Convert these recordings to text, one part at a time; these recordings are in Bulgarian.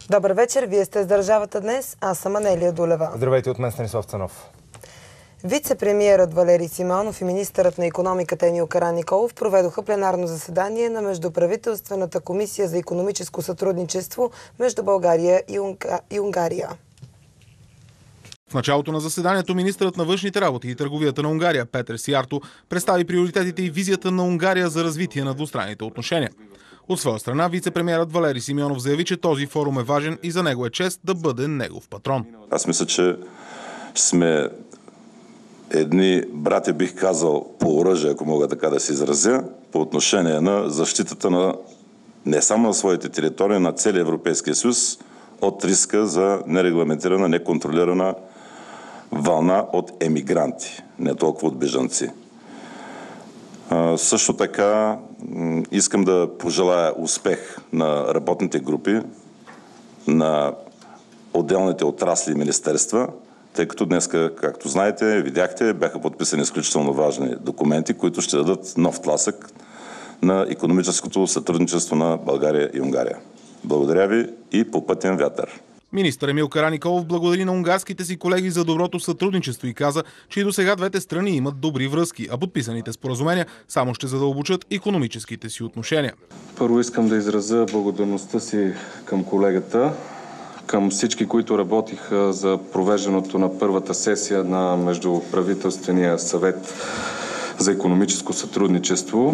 Добър вечер, вие сте с Държавата днес, аз съм Анелия Долева. Здравейте от мен, Станислав Цанов. Вице-премиерът Валери Симеонов и министърът на икономиката Емил Караниколов проведоха пленарно заседание на Междуправителствената комисия за икономическо сътрудничество между България и Унгария. В началото на заседанието министърът на външните работи и търговията на Унгария Петър Сиярто представи приоритетите и визията на Унгария за развитие на двустранните отношения. От своя страна вице-премиерът Валери Симеонов заяви, че този форум е важен и за него е чест да бъде негов патрон. Аз мисля, че сме едни братя, бих казал, по оръжие, ако мога така да се изразя, по отношение на защитата на не само на своите територии, на целия Европейския съюз от риска за нерегламентирана, неконтролирана вълна от емигранти, не толкова от бежанци. Също така искам да пожелая успех на работните групи, на отделните отрасли и министерства, тъй като днес, както знаете, видяхте, бяха подписани изключително важни документи, които ще дадат нов тласък на икономическото сътрудничество на България и Унгария. Благодаря ви и по пътен вятър. Министър Емил Караниколов благодари на унгарските си колеги за доброто сътрудничество и каза, че и досега двете страни имат добри връзки, а подписаните споразумения само ще задълбочат икономическите си отношения. Първо искам да изразя благодарността си към колегата, към всички, които работиха за провеждането на първата сесия на Междуправителствения съвет за икономическо сътрудничество.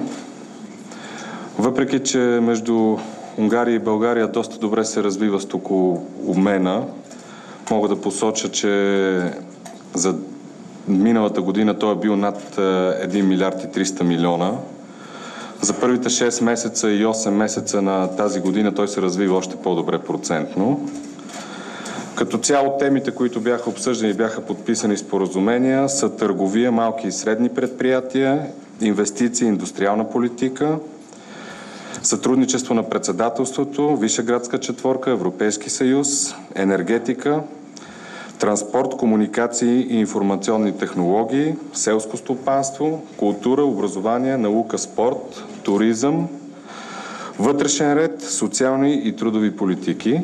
Въпреки че между Унгария и България доста добре се развива стокообмена, мога да посоча, че за миналата година той е бил над 1 милиард и 300 милиона. За първите 6 месеца и 8 месеца на тази година той се развива още по-добре процентно. Като цяло темите, които бяха обсъждани и бяха подписани споразумения, са търговия, малки и средни предприятия, инвестиции, индустриална политика, сътрудничество на председателството, Вишеградска четворка, Европейски съюз, енергетика, транспорт, комуникации и информационни технологии, селско стопанство, култура, образование, наука, спорт, туризъм, вътрешен ред, социални и трудови политики.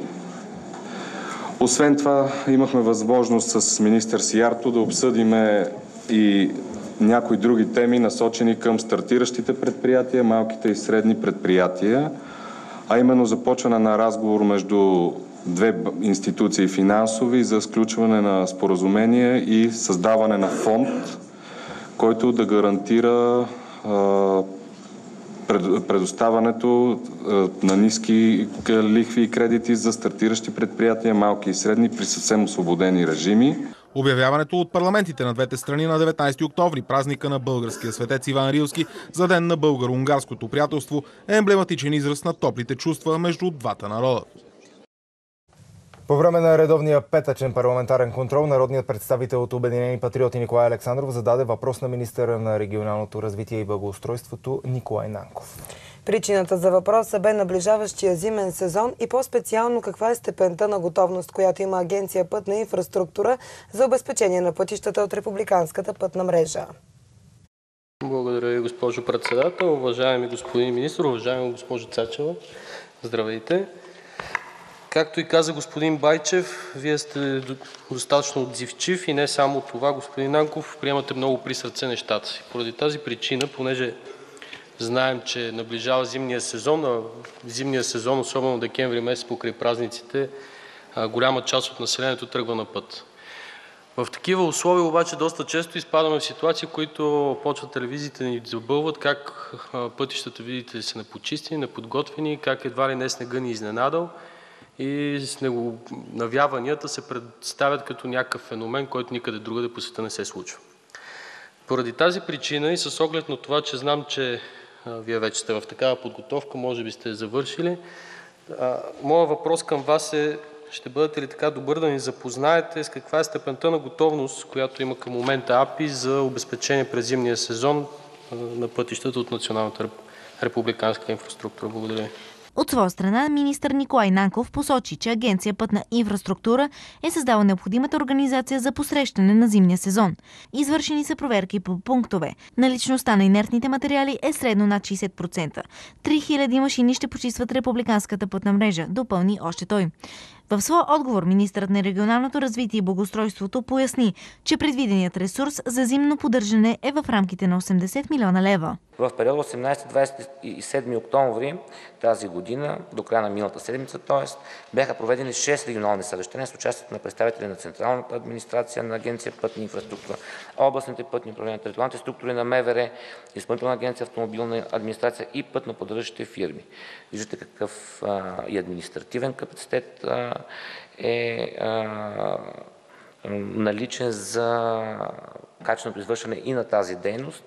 Освен това, имахме възможност с министър Сиярто да обсъдиме и някои други теми, насочени към стартиращите предприятия, малките и средни предприятия, а именно започване на разговор между две институции финансови за сключване на споразумения и създаване на фонд, който да гарантира предоставянето на ниски лихви и кредити за стартиращи предприятия, малки и средни при съвсем освободени режими. Обявяването от парламентите на двете страни на 19 октомври, празника на българския светец Иван Рилски, за ден на българо-унгарското приятелство, е емблематичен израз на топлите чувства между двата народа. По време на редовния петъчен парламентарен контрол, народният представител от Обединени патриоти Николай Александров зададе въпрос на министъра на регионалното развитие и благоустройството Николай Нанков. Причината за въпроса бе наближаващия зимен сезон и по-специално каква е степента на готовност, която има Агенция Пътна инфраструктура за обезпечение на пътищата от републиканската пътна мрежа. Благодаря ви, госпожо председател. Уважаеми господин министър, уважаема госпожо Цачева, здравейте. Както и каза господин Байчев, вие сте достатъчно отзивчив и не само това, господин Нанков, приемате много при сърце нещата си. Поради тази причина, понеже знаем, че наближава зимния сезон, а зимния сезон, особено декември месец покрай празниците, голяма част от населението тръгва на път. В такива условия обаче доста често изпадаме в ситуации, в които почват телевизиите ни забълват как пътищата, видите, са непочистени, неподготвени, как едва ли не снега ни изненадал и снегонавяванията се представят като някакъв феномен, който никъде другаде по света не се случва. Поради тази причина и с оглед на това, че знам, че вие вече сте в такава подготовка, може би сте завършили, моят въпрос към вас е: ще бъдете ли така добър да ни запознаете с каква е степента на готовност, която има към момента АПИ за обезпечение през зимния сезон на пътищата от националната републиканска инфраструктура? Благодаря. От своя страна, министър Николай Нанков посочи, че Агенция Пътна инфраструктура е създала необходимата организация за посрещане на зимния сезон. Извършени са проверки по пунктове. Наличността на инертните материали е средно над 60%. 3000 машини ще почистват републиканската пътна мрежа, допълни още той. В своя отговор министърът на регионалното развитие и благоустройството поясни, че предвиденият ресурс за зимно поддържане е в рамките на 80 милиона лева. В периода 18-27 октомври тази година, до края на миналата седмица, т.е. бяха проведени 6 регионални съвещания с участието на представители на Централната администрация на Агенция Пътна инфраструктура, областните пътни управления, териториалните структури на МВР, Изпълнителна агенция Автомобилна администрация и пътноподдържащите фирми. Виждате какъв и административен капацитет е наличен за качественото извършване и на тази дейност.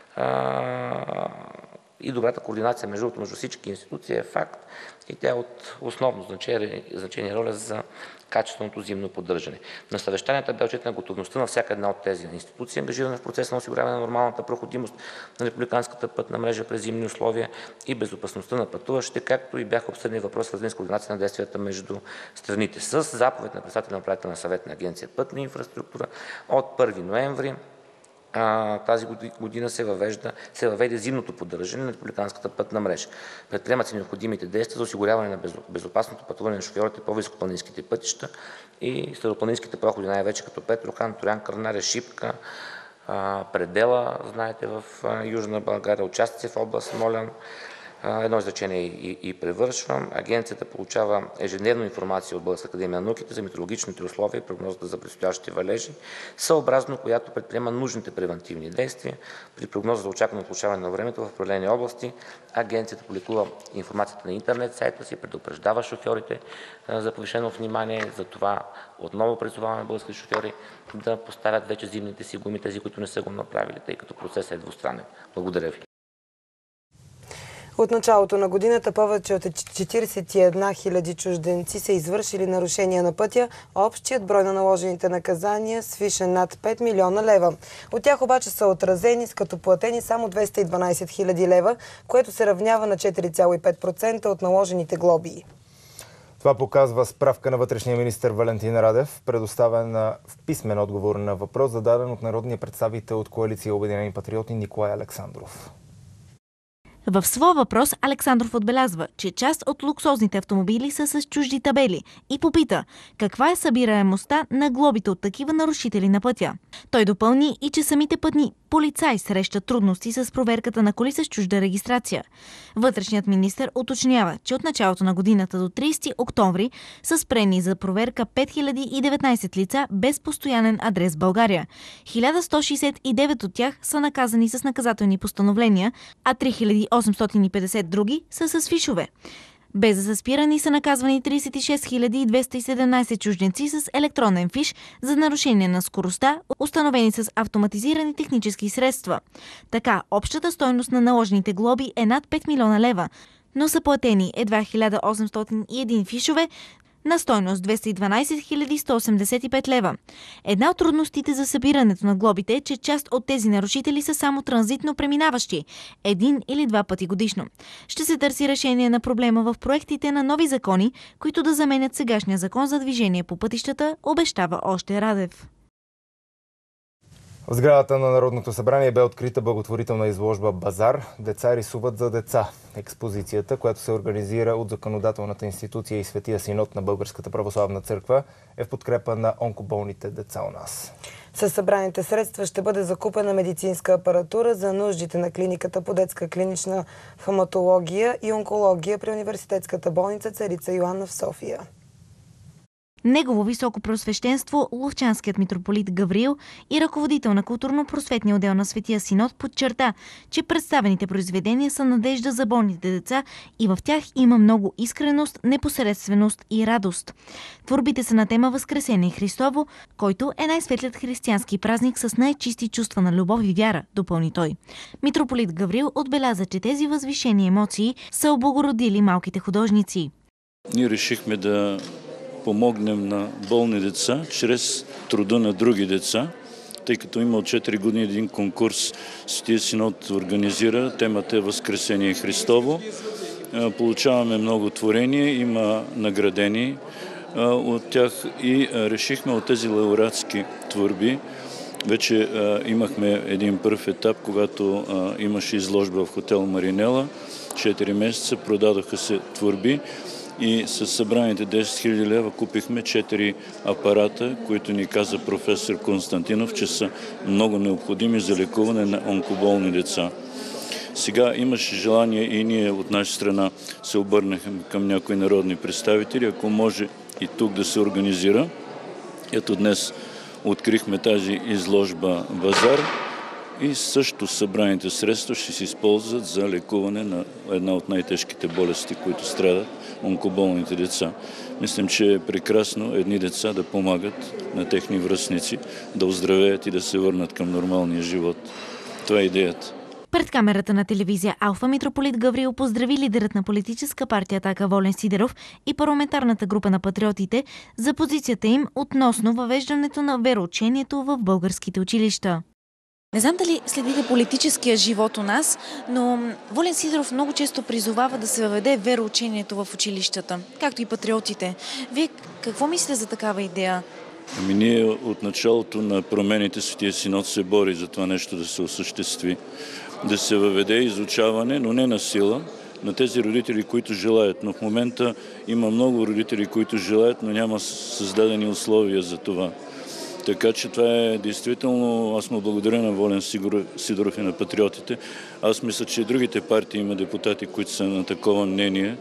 И добрата координация между всички институции е факт и тя е от основно значение роля за качественото зимно поддържане. На съвещанията бе отчетена готовността на всяка една от тези институции, ангажирана в процеса на осигуряване на нормалната проходимост на републиканската пътна мрежа през зимни условия и безопасността на пътуващите, както и бяха обсъдени въпроси, свързани с координация на действията между страните. С заповед на председателя на управителния съвет на Агенция Пътна инфраструктура от 1 ноември тази година се въведе зимното поддържане на републиканската пътна мрежа. Предприемат се необходимите действия за осигуряване на безопасното пътуване на шофьорите по високопланинските пътища и средопланинските проходи, най-вече като Петрохан, Троян, Кърнаре, Шипка, Предела, знаете, в Южна България, участъци в област Смолян. Едно изречение и превършвам. Агенцията получава ежедневно информация от Българската академия на науките за метеорологичните условия и прогнозата за предстоящите валежи, съобразно която предприема нужните превентивни действия. При прогноза за очаквано влошаване на времето в определени области, агенцията публикува информацията на интернет сайта си, предупреждава шофьорите за повишено внимание. Затова отново призоваваме българските шофьори да поставят вече зимните си гуми, тези, които не са го направили, тъй като процесът е двустранен. Благодаря ви. От началото на годината повече от 41 000 чужденци са извършили нарушения на пътя. Общият брой на наложените наказания свише над 5 милиона лева. От тях обаче са отразени, като платени само 212 000 лева, което се равнява на 4,5% от наложените глоби. Това показва справка на вътрешния министър Валентин Радев, предоставена в писмен отговор на въпрос, зададен от народния представител от коалиция Обединени патриоти Николай Александров. В своя въпрос Александров отбелязва, че част от луксозните автомобили са с чужди табели и попита каква е събираемостта на глобите от такива нарушители на пътя. Той допълни и че самите пътни полицаи срещат трудности с проверката на коли с чужда регистрация. Вътрешният министър уточнява, че от началото на годината до 30 октомври са спрени за проверка 5019 лица без постоянен адрес в България. 1169 от тях са наказани с наказателни постановления, а 3850 други са с фишове. Без да са спирани са наказвани 36 217 чужденци с електронен фиш за нарушение на скоростта, установени с автоматизирани технически средства. Така, общата стойност на наложените глоби е над 5 милиона лева, но са платени едва 1801 фишове на стойност 212 185 лева. Една от трудностите за събирането на глобите е, че част от тези нарушители са само транзитно преминаващи, един или два пъти годишно. Ще се търси решение на проблема в проектите на нови закони, които да заменят сегашния закон за движение по пътищата, обещава още Радев. В сградата на Народното събрание бе открита благотворителна изложба «Базар. Деца рисуват за деца». Експозицията, която се организира от законодателната институция и Светия Синод на Българската православна църква, е в подкрепа на онкоболните деца у нас. Със събраните средства ще бъде закупена медицинска апаратура за нуждите на клиниката по детска клинична хематология и онкология при Университетската болница Царица Йоанна в София. Негово високо преосвещенство, ловчанският митрополит Гавриил и ръководител на културно-просветния отдел на Светия Синод подчерта, че представените произведения са надежда за болните деца и в тях има много искреност, непосредственост и радост. Творбите са на тема Възкресение Христово, който е най-светлият християнски празник с най-чисти чувства на любов и вяра, допълни той. Митрополит Гавриил отбеляза, че тези възвишени емоции са облагородили малките художници. Ние решихме да помогнем на болни деца чрез труда на други деца, тъй като има от 4 години един конкурс Светия Синод организира, темата е Възкресение Христово. Получаваме много творения, има наградени от тях и решихме от тези лауреатски творби. Вече имахме един първ етап, когато имаше изложба в хотел Маринела. 4 месеца продадоха се творби и с събраните 10 000 лева купихме 4 апарата, които ни каза професор Константинов, че са много необходими за лекуване на онкоболни деца. Сега имаше желание и ние от наша страна се обърнахме към някои народни представители, ако може и тук да се организира. Ето днес открихме тази изложба базар и също събраните средства ще се използват за лекуване на една от най-тежките болести, които страдат онкоболните деца. Мислим, че е прекрасно едни деца да помагат на техни връстници, да оздравеят и да се върнат към нормалния живот. Това е идеята. Пред камерата на телевизия Алфа митрополит Гаврил поздрави лидерът на политическа партия Атака Волен Сидеров и парламентарната група на патриотите за позицията им относно въвеждането на вероучението в българските училища. Не знам дали следите политическия живот у нас, но Волен Сидеров много често призовава да се въведе вероучението в училищата, както и патриотите. Вие какво мислите за такава идея? Ами ние от началото на промените Светия Синод се бори за това нещо да се осъществи, да се въведе изучаване, но не на сила, на тези родители, които желаят. Но в момента има много родители, които желаят, но няма създадени условия за това. Така че това е действително, аз му благодаря на Волен Сидеров и на патриотите. Аз мисля, че и другите партии има депутати, които са на такова мнение.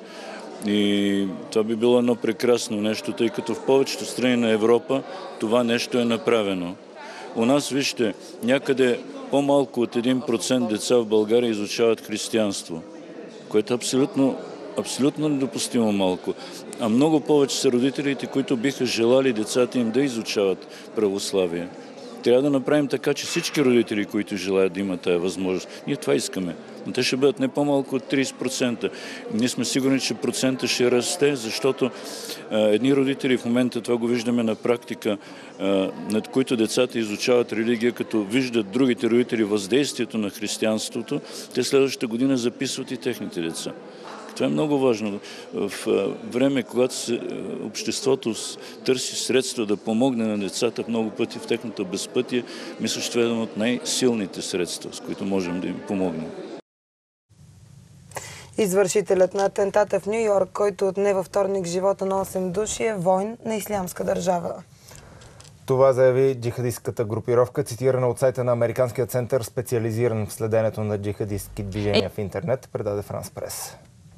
И това би било едно прекрасно нещо, тъй като в повечето страни на Европа това нещо е направено. У нас, вижте, някъде по-малко от 1% деца в България изучават християнство, което е абсолютно недопустимо малко. А много повече са родителите, които биха желали децата им да изучават православие. Трябва да направим така, че всички родители, които желаят да имат тази възможност, ние това искаме. Но те ще бъдат не по-малко от 30%. Ние сме сигурни, че процента ще расте, защото едни родители в момента, това го виждаме на практика, над които децата изучават религия, като виждат другите родители въздействието на християнството, те следващата година записват и техните деца. Това е много важно. В време, когато обществото търси средства да помогне на децата много пъти в техното безпътие, мисля, че това е едно от най-силните средства, с които можем да им помогнем. Извършителят на атентата в Ню-Йорк, който отне във вторник живота на 8 души, е войн на Ислямска държава. Това заяви джихадистката групировка, цитирана от сайта на Американския център, специализиран в следенето на джихадистки движения в интернет, предаде Франс Прес.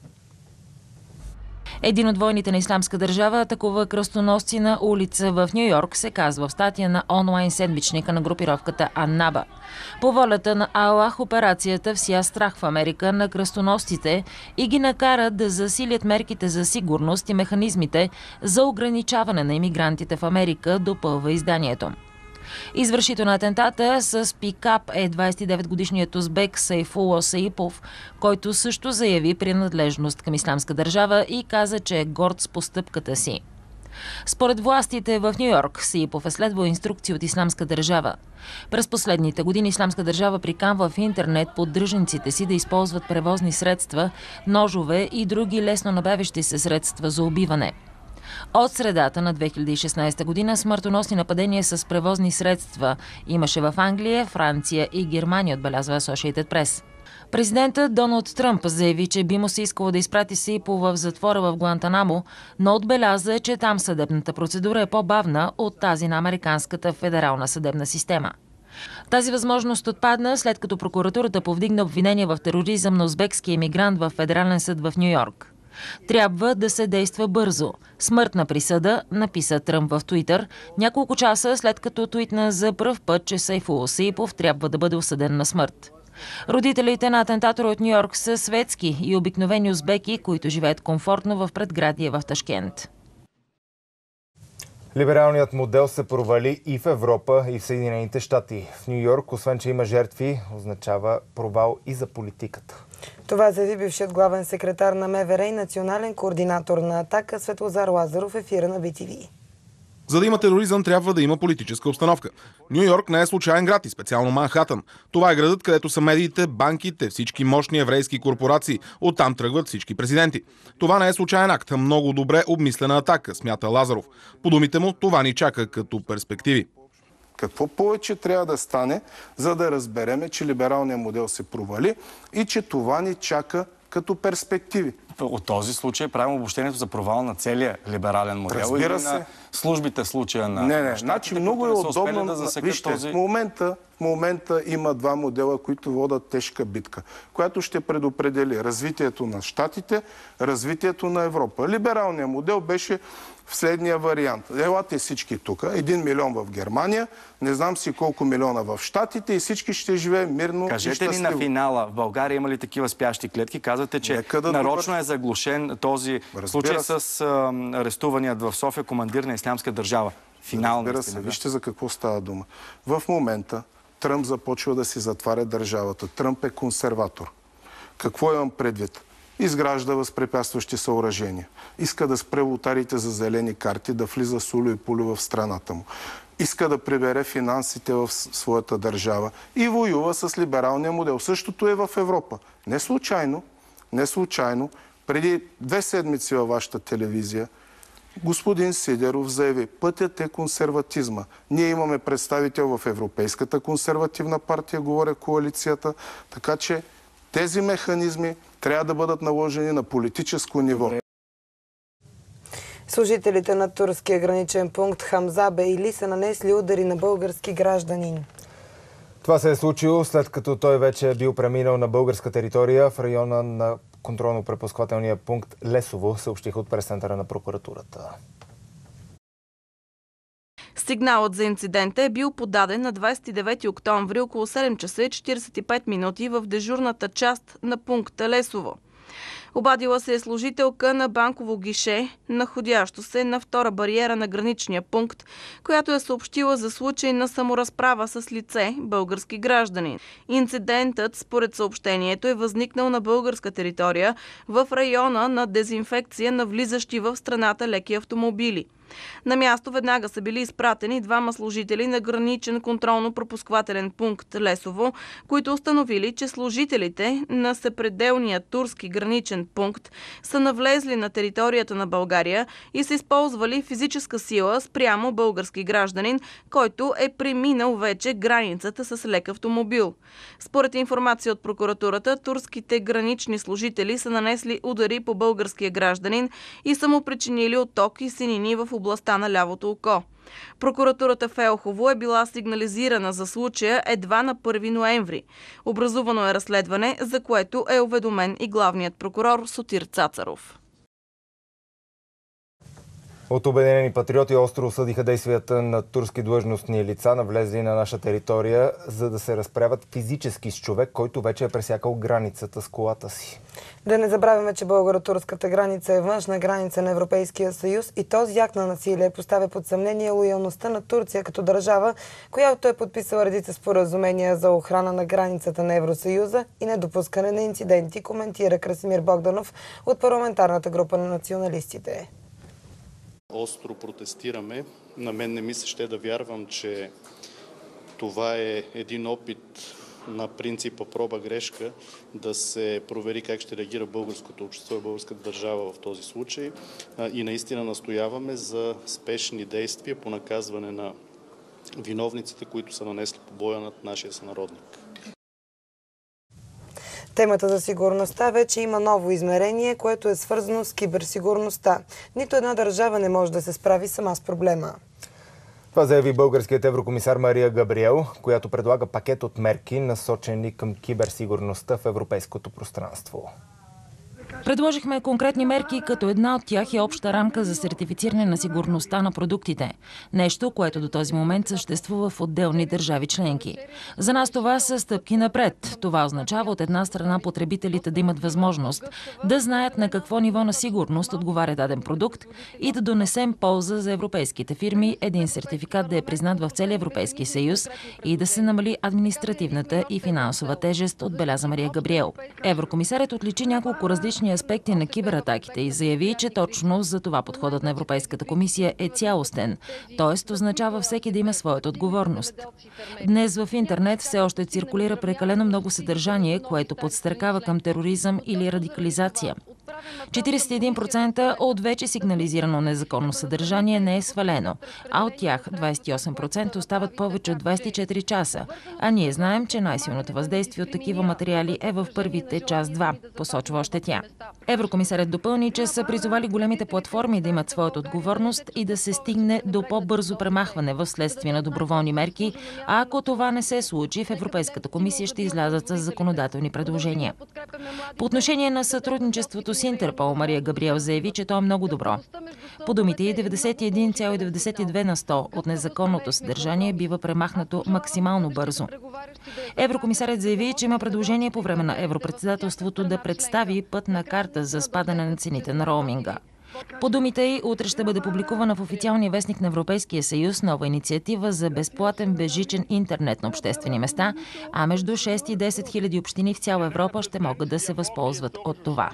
Един от войните на Ислямска държава атакува кръстоносци на улица в Ню-Йорк, се казва в статия на онлайн седмичника на групировката Аннаба. По волята на Аллах операцията вся страх в Америка на кръстоносците и ги накара да засилят мерките за сигурност и механизмите за ограничаване на имигрантите в Америка, допълва изданието. Извършител на атентата с пикап е 29-годишният узбек Сайфулло Саипов, който също заяви принадлежност към Ислямска държава и каза, че е горд с постъпката си. Според властите в Ню-Йорк, Саипов е следвал инструкции от Ислямска държава. През последните години Ислямска държава приканва в интернет поддръжниците си да използват превозни средства, ножове и други лесно набавящи се средства за убиване. От средата на 2016 година смъртоносни нападения с превозни средства имаше в Англия, Франция и Германия, отбелязва Associated Press. Президентът Доналд Тръмп заяви, че би му се искало да изпрати Саипов в затвора в Гуантанамо, но отбеляза, че там съдебната процедура е по-бавна от тази на американската федерална съдебна система. Тази възможност отпадна, след като прокуратурата повдигна обвинение в тероризъм на узбекски емигрант в Федерален съд в Ню-Йорк. Трябва да се действа бързо. Смъртна присъда, написа Тръмп в Туитър, няколко часа след като туитна за пръв път, че Сайфулло Саипов трябва да бъде осъден на смърт. Родителите на атентатора от Ню-Йорк са светски и обикновени узбеки, които живеят комфортно в предградие в Ташкент. Либералният модел се провали и в Европа, и в Съединените щати. В Ню-Йорк, освен че има жертви, означава провал и за политиката. Това заяви бившият главен секретар на МВР и национален координатор на Атака Светлозар Лазаров в ефира на BTV. За да има тероризъм, трябва да има политическа обстановка. Ню-Йорк не е случайен град и специално Манхатън. Това е градът, където са медиите, банките, всички мощни еврейски корпорации. Оттам тръгват всички президенти. Това не е случайен акт, много добре обмислена атака, смята Лазаров. По думите му, това ни чака като перспективи. Какво повече трябва да стане, за да разбереме, че либералният модел се провали и че това ни чака като перспективи? от този случай правим обобщението за провал на целия либерален модел. Разбира се. На службите в случая на... Не, значи много е удобно. Вижте, този... в момента има два модела, които водят тежка битка, която ще предопредели развитието на Щатите, развитието на Европа. Либералният модел беше в следния вариант. Елате всички тук, 1 милион в Германия, не знам си колко милиона в Щатите и всички ще живеем мирно. Кажете ни на финала, в България има ли такива спящи клетки? Казвате, че нарочно е заглушен този случай с арестуваният в София командир на Ислямска държава. Разбира се, вижте за какво става дума. В момента Тръмп започва да си затваря държавата. Тръмп е консерватор. Какво имам предвид? Изгражда възпрепятстващи съоръжения. Иска да спре лотарите за зелени карти, да влиза сулю и пулю в страната му. Иска да прибере финансите в своята държава и воюва с либералния модел. Същото е в Европа. Не случайно, преди 2 седмици във вашата телевизия господин Сидеров заяви, пътят е консерватизма. Ние имаме представител в Европейската консервативна партия, говоря коалицията, така че тези механизми трябва да бъдат наложени на политическо ниво. Служителите на турския граничен пункт Хамза Бейли са нанесли удари на български гражданин. Това се е случило след като той вече е бил преминал на българска територия в района на контролно-препускателния пункт Лесово, съобщиха от пресцентъра на прокуратурата. Сигналът за инцидента е бил подаден на 29 октомври около 7 часа и 45 минути в дежурната част на пункта Лесово. Обадила се е служителка на банково гише, находящо се на втора бариера на граничния пункт, която е съобщила за случай на саморазправа с лице, български гражданин. Инцидентът, според съобщението, е възникнал на българска територия в района на дезинфекция на влизащи в страната леки автомобили. На място веднага са били изпратени 2 служители на граничен контролно-пропусквателен пункт Лесово, които установили, че служителите на съпределния турски граничен пункт са навлезли на територията на България и са използвали физическа сила спрямо български гражданин, който е преминал вече границата с лек автомобил. Според информация от прокуратурата, турските гранични служители са нанесли удари по българския гражданин и са му причинили отток и синини в областта на лявото око. Прокуратурата в Елхово е била сигнализирана за случая едва на 1 ноември. Образувано е разследване, за което е уведомен и главният прокурор Сотир Цацаров. От Обединени патриоти остро осъдиха действията на турски длъжностни лица, навлезли на наша територия, за да се разправят физически с човек, който вече е пресякал границата с колата си. Да не забравяме, че българо-турската граница е външна граница на Европейския съюз и този акт на насилие поставя под съмнение лоялността на Турция като държава, която е подписала редица споразумения за охрана на границата на Евросъюза и недопускане на инциденти, коментира Красимир Богданов от парламентарната група на националистите. Остро протестираме. На мен не ми се ще да вярвам, че това е един опит на принципа проба-грешка да се провери как ще реагира българското общество и българската държава в този случай. И наистина настояваме за спешни действия по наказване на виновниците, които са нанесли побоя над нашия сънародник. Темата за сигурността вече има ново измерение, което е свързано с киберсигурността. Нито една държава не може да се справи сама с проблема. Това заяви българският еврокомисар Мария Габриел, която предлага пакет от мерки, насочени към киберсигурността в европейското пространство. Предложихме конкретни мерки, като една от тях е обща рамка за сертифициране на сигурността на продуктите. Нещо, което до този момент съществува в отделни държави членки. За нас това са стъпки напред. Това означава от една страна потребителите да имат възможност да знаят на какво ниво на сигурност отговаря даден продукт и да донесем полза за европейските фирми, един сертификат да е признат в целия Европейски съюз и да се намали административната и финансова тежест, отбеляза Мария Габриел. Еврокомисарят отличи няколко различни аспекти на кибератаките и заяви, че точно за това подходът на Европейската комисия е цялостен, т.е. означава всеки да има своята отговорност. Днес в интернет все още циркулира прекалено много съдържание, което подстрекава към тероризъм или радикализация. 41% от вече сигнализирано незаконно съдържание не е свалено, а от тях 28% остават повече от 24 часа. А ние знаем, че най-силното въздействие от такива материали е в първите час-два, посочва още тя. Еврокомисарят допълни, че са призовали големите платформи да имат своята отговорност и да се стигне до по-бързо премахване в следствие на доброволни мерки, а ако това не се случи, в Европейската комисия ще излязат с законодателни предложения. По отношение на сътрудничеството с Интерпол, Мария Габриел заяви, че то е много добро. По думите ѝ, 91,92% от незаконното съдържание бива премахнато максимално бързо. Еврокомисарят заяви, че има предложение по време на европредседателството да представи пътна карта за спадане на цените на роуминга. По думите ѝ, утре ще бъде публикувана в официалния вестник на Европейския съюз нова инициатива за безплатен безжичен интернет на обществени места, а между 6 и 10 хиляди общини в цяла Европа ще могат да се възползват от това.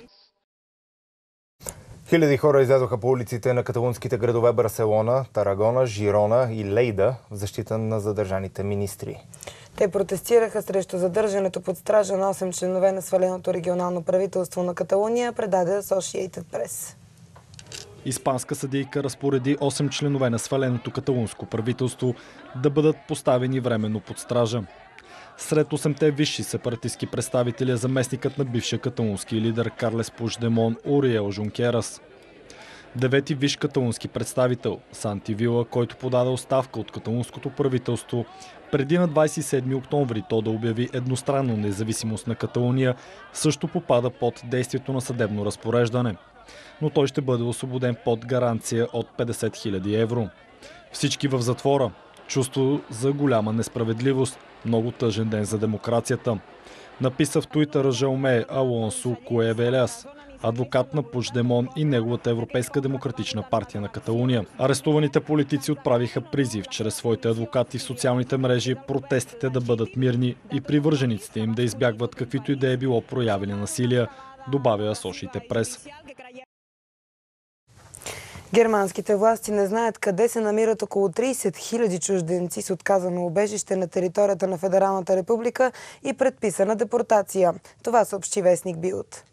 Хиляди хора излязоха по улиците на каталунските градове Барселона, Тарагона, Жирона и Лейда в защита на задържаните министри. Те протестираха срещу задържането под стража на 8 членове на сваленото регионално правителство на Каталуния, предаде Associated Press. Испанска съдийка разпореди 8 членове на сваленото каталунско правителство да бъдат поставени временно под стража. Сред 8-те висши сепаратистски представители е заместникът на бившия каталунски лидер Карлес Пучдемон Уриел Жункерас. Девети висш каталунски представител Санти Вила, който подаде оставка от каталунското правителство преди на 27 октомври то да обяви едностранно независимост на Каталуния, също попада под действието на съдебно разпореждане. Но той ще бъде освободен под гаранция от 50 000 евро. Всички в затвора. Чувство за голяма несправедливост. Много тъжен ден за демокрацията. Написа в Туитъра Жауме Алонсо Куевеляс, адвокат на Пучдемон и неговата Европейска демократична партия на Каталуния. Арестуваните политици отправиха призив чрез своите адвокати в социалните мрежи протестите да бъдат мирни и привържениците им да избягват каквито и да е било прояви на насилие, добавя Associated Press. Германските власти не знаят къде се намират около 30 000 чужденци с отказано убежище на територията на Федералната република и предписана депортация. Това съобщи вестник Билд.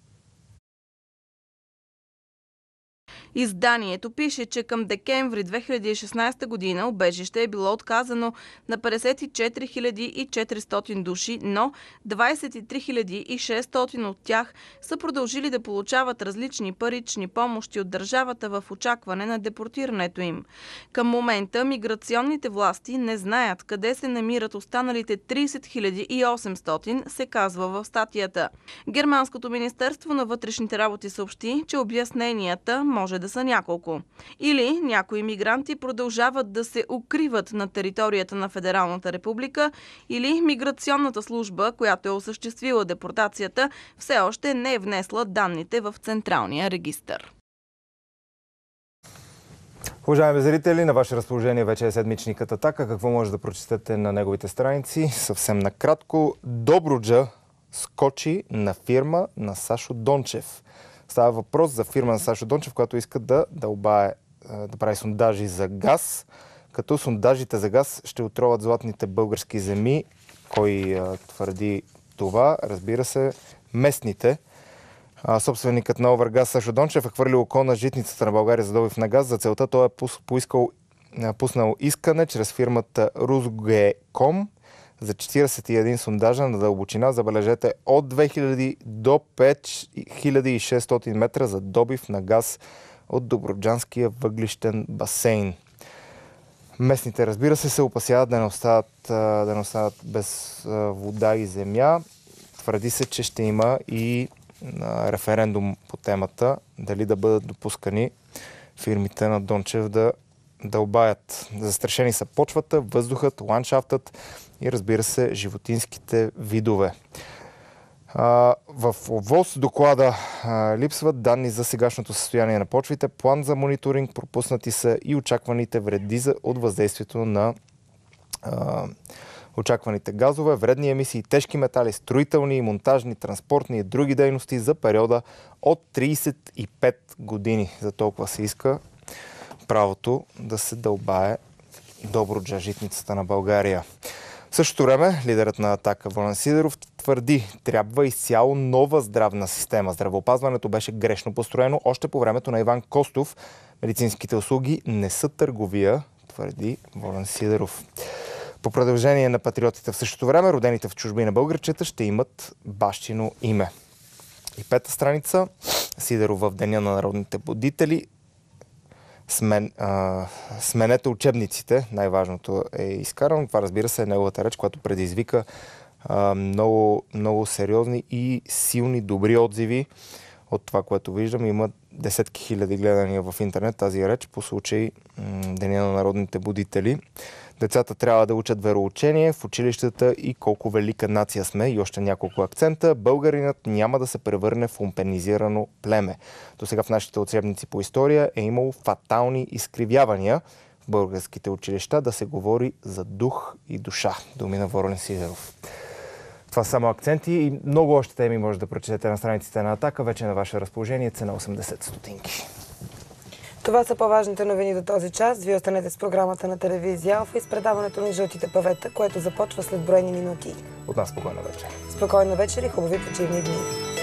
Изданието пише, че към декември 2016 година убежище е било отказано на 54 400 души, но 23 600 от тях са продължили да получават различни парични помощи от държавата в очакване на депортирането им. Към момента миграционните власти не знаят къде се намират останалите 30 800, се казва в статията. Германското министерство на вътрешните работи съобщи, че обясненията може да са няколко. Или някои мигранти продължават да се укриват на територията на Федералната република, или миграционната служба, която е осъществила депортацията, все още не е внесла данните в Централния регистър. Уважаеми зрители, на ваше разположение вече е седмичникът Атака. Какво може да прочетете на неговите страници? Съвсем накратко. Добруджа скочи на фирма на Сашо Дончев. Става въпрос за фирма на Сашо Дончев, която иска да прави сондажи за газ, като сондажите за газ ще отроват златните български земи. Кой твърди това? Разбира се, местните. Собственикът на Овергаз Сашо Дончев е хвърлил око на житницата на България за добив на газ. За целта той е пуснал искане чрез фирмата Rusgecom за 41 сондажа на дълбочина, забележете, от 2000 до 5600 метра за добив на газ от Добруджанския въглищен басейн. Местните, разбира се опасяват да не остават без вода и земя. Твърди се, че ще има и референдум по темата, дали да бъдат допускани фирмите на Дончев да дълбаят. Застрашени са почвата, въздухът, ландшафтът и, разбира се, животинските видове. В ОВОС доклада липсват данни за сегашното състояние на почвите, план за мониторинг, пропуснати са и очакваните вреди от въздействието на очакваните газове, вредни емисии, тежки метали, строителни, монтажни, транспортни и други дейности за периода от 35 години. За толкова се иска правото да се дълбае Добруджа, житницата на България. В същото време, лидерът на Атака Волен Сидеров твърди, трябва изцяло нова здравна система. Здравеопазването беше грешно построено още по времето на Иван Костов. Медицинските услуги не са търговия, твърди Волен Сидеров. По продължение на патриотите в същото време, родените в чужбина българчета ще имат бащино име. И пета страница. Сидеров в Деня на народните будители. Сменете учебниците. Най-важното е изкарано. Това, разбира се, е неговата реч, която предизвика много, много сериозни и силни, добри отзиви. От това, което виждам, има десетки хиляди гледания в интернет тази реч по случай Деня на народните будители. Децата трябва да учат вероучение в училищата и колко велика нация сме и още няколко акцента. Българинът няма да се превърне в умпенизирано племе. До сега в нашите учебници по история е имало фатални изкривявания в българските училища да се говори за дух и душа. Думи на Волен Сидеров. Това са само акценти и много още теми може да прочетете на страниците на Атака. Вече на ваше разположение, цена 80 стотинки. Това са по-важните новини до този час. Вие останете с програмата на телевизия Алфа и с предаването ни Жълтите павета, което започва след броени минути. От нас спокойна вечер. Спокойна вечер и хубави почивни дни.